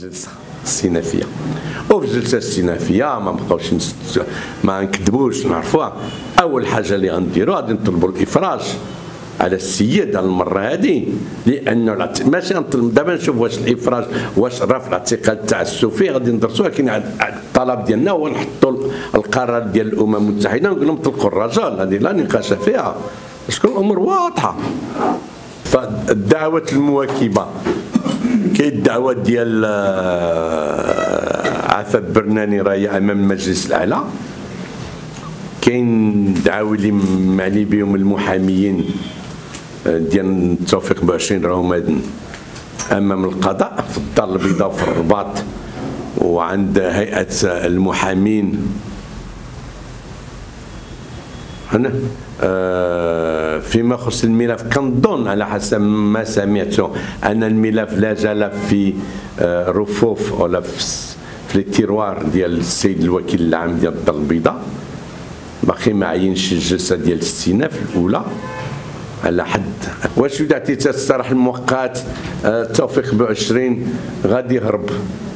الجلسه السينافيه. وفي الجلسه السينافيه ما نكذبوش نعرفوها. اول حاجه اللي غنديروا غادي نطلبوا الافراج على السيد المره هذه، لانه ماشي نطلب دابا نشوف واش الافراج واش رفع الاعتقال تاع السوفي غادي ندرسوها. كاين الطلب ديالنا هو نحطوا القرار ديال الامم المتحده نقول لهم طلقوا الرجل، هذه لا نقاش فيها، شكون الامور واضحه. فالدعوه المواكبه كاين الدعوه ديال عفاف برناني راهي امام المجلس الاعلى، كاين دعاوي اللي معني بهم المحاميين ديال التوفيق ب20 راهم امام القضاء في الدار البيضاء في الرباط، وعند هيئه المحامين هنا. فيما يخص الملف كنظن على حسب ما سمعت ان الملف لا زال في رفوف ولا في التيروار ديال السيد الوكيل العام ديال الدار البيضاء، باقي ما عينش الجلسه ديال الاستئناف الاولى على حد. واش اذا عطيت الصراح المؤقت توفيق ب20 غادي يهرب،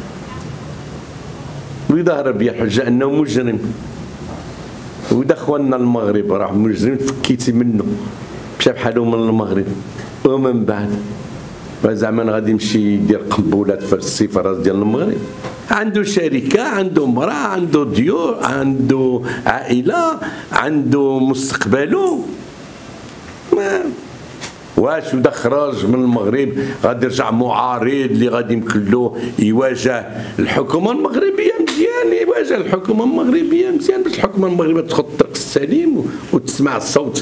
واذا هرب يحجه انه مجرم، واذا خواننا المغرب راه مجرم تفكيتي منه مشى بحالو من المغرب، ومن بعد زعما غادي يمشي يدير قنبولات في السفارات ديال المغرب. عنده شركه، عنده امراه، عنده ديور، عنده عائله، عنده مستقبله. واش ودا خرج من المغرب غادي يرجع معارض اللي غادي يمكن له يواجه الحكومه المغربيه مزيان، يواجه الحكومه المغربيه مزيان باش الحكومه المغربيه تاخذ الطريق السليم وتسمع الصوت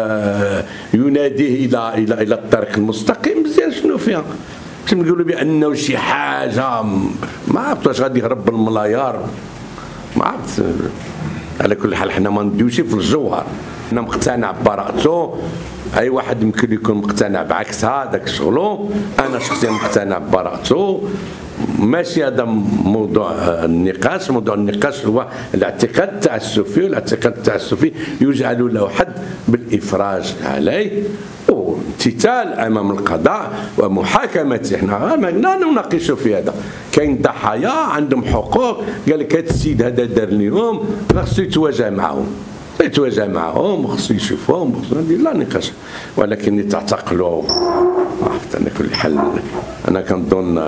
يناديه الى الطريق المستقيم مزيان. شنو فيها؟ باش نقولوا بانه شي حاجه ما عرفت واش غادي يهرب بالملايار، ما عرفت. على كل حال حنا ما نديوش في الجوهر، انا مقتنع ببراءته، اي واحد يمكن يكون مقتنع بعكسها داك شغلو، انا شخصيا مقتنع ببراءته. ماشي هذا موضوع النقاش، موضوع النقاش هو الاعتقاد تاع السوفي، والاعتقاد تاع السوفي يجعل له حد بالافراج عليه وامتثال امام القضاء ومحاكمته. احنا لا نناقش في هذا، كاين ضحايا عندهم حقوق، قال لك هذا السيد هذا دار لهم خصو يتواجه معهم، يتواجه معهم وخصو يشوفهم، لا نقاش. ولكن تعتقلوا عرفت. على كل حال انا كنظن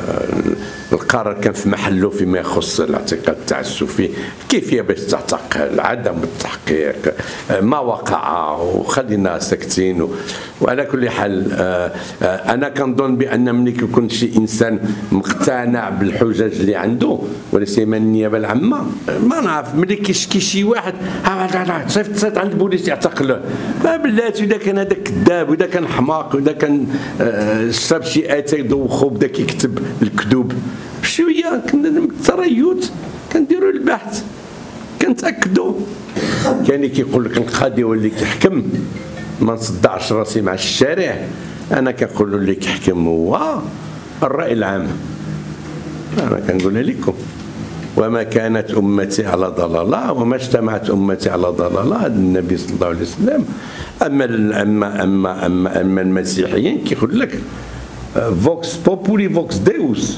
القرار كان في محله فيما يخص الاعتقاد تاع السوفي، كيفيه باش تعتقل، عدم التحقيق، ما وقع، وخلينا ساكتين. وعلى كل حال انا كنظن بان ملي يكون شي انسان مقتنع بالحجج اللي عنده ولا سيما النيابه العامه، ما نعرف ملي كيشكي شي واحد صيفط عند البوليس يعتقله، بلاتي اذا كان هذا كذاب واذا كان حماق واذا كان شرب شي اتاي يدوخو بدا كيكتب الكذوب، بشويه التريث كنديروا البحث كنتاكدوا. كاين اللي كيقول لك القاضي هو اللي كيحكم، ما نصدعش راسي مع الشارع، انا كنقول اللي كيحكم هو الراي العام. انا كنقولها لكم، وما كانت امتي على ضلاله وما اجتمعت امتي على ضلاله، هذا النبي صلى الله عليه وسلم. اما المسيحيين كيقول لك فوكس بوبولي فوكس ديوس،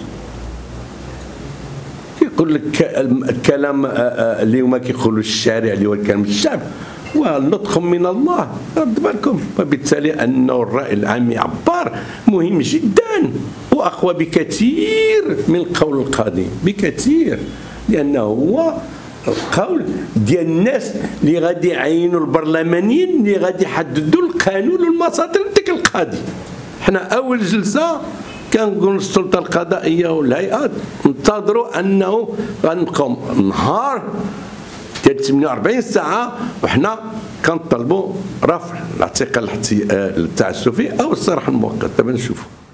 كيقول لك الكلام اللي هما كيقولوا الشارع اللي هو الكلام الشعب والنطق من الله، رد بالكم. وبالتالي انه الراي العام يعبر مهم جدا واقوى بكثير من قول القاضي، بكثير، لانه هو القول ديال الناس اللي غادي يعينوا البرلمانيين اللي غادي يحددوا القانون والمصادر ديك القاضي. حنا اول جلسه كنقول السلطه القضائيه والهيئات انتظروا انه غنبقاو نهار ديال 48 ساعه وحنا كنطلبوا رفع الاعتقال تاع السوفي او الصراح المؤقت. دابا نشوفوا.